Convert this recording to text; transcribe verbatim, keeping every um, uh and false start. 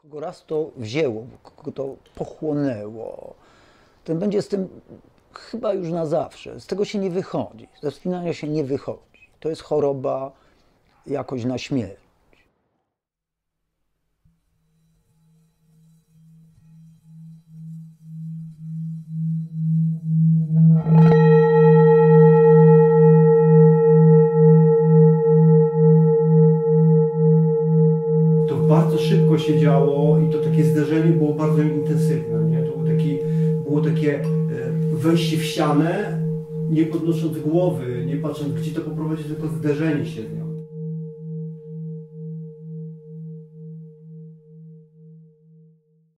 Kogo raz to wzięło, kogo to pochłonęło, ten będzie z tym chyba już na zawsze. Z tego się nie wychodzi, ze wspinania się nie wychodzi. To jest choroba jakoś na śmierć. Bardzo szybko się działo i to takie zderzenie było bardzo intensywne, nie? To było, taki, było takie wejście w ścianę, nie podnosząc głowy, nie patrząc gdzie to poprowadzi, tylko zderzenie się z nią.